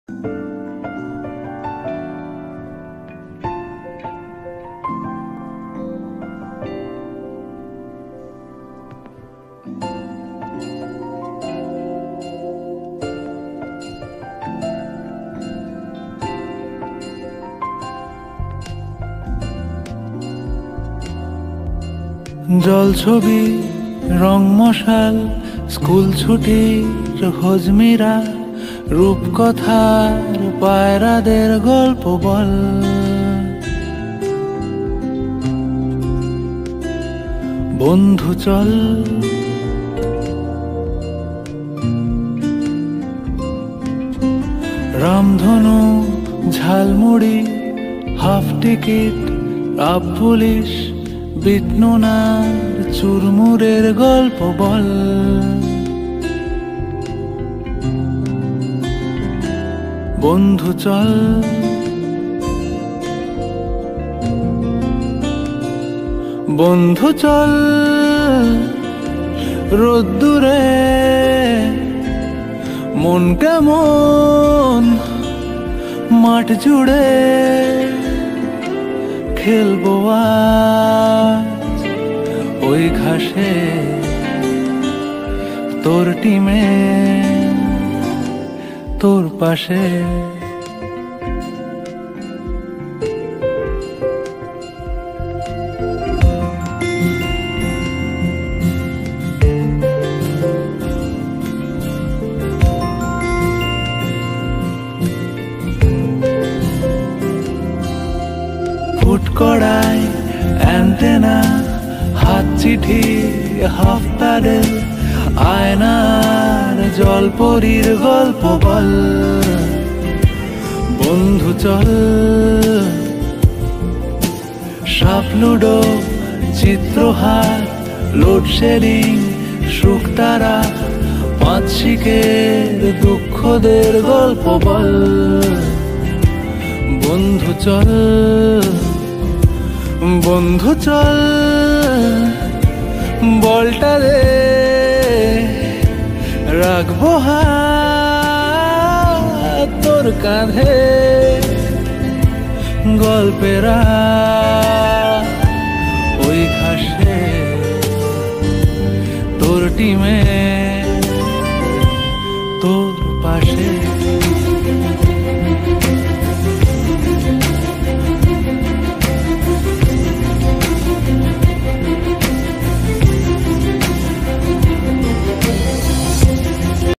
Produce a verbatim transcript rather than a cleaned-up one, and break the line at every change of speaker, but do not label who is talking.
জল ছবি রং মশাল স্কুল ছুটির হজমিরা রূপকথার পায়রাদের গল্প বল বন্ধু চল রামধনু jhalmuri half ticket up police বিটনুনার চুরমুরের গল্প বল বন্ধু চল বন্ধু চল রোদ্দুরে মন কেমন মাঠ জুড়ে খেলবো আজ ওই ঘাসে তোর টিমে তোর পাশে কড়াই অ্যান্টেনা হাত চিঠি হাফ প্যাডেল আয়নার জলপরীর গল্প বল বন্ধু চল সাপ লুডো চিত্রহার লোডশেডিং শুকতারা পাঁচ শিকের দুঃখদের গল্প বল বন্ধু চল বন্ধু চল বলটা দে রাখবো হাত তোর কাঁধে গল্পেরা ওই ঘাসে তোর টিমে তোর পাশে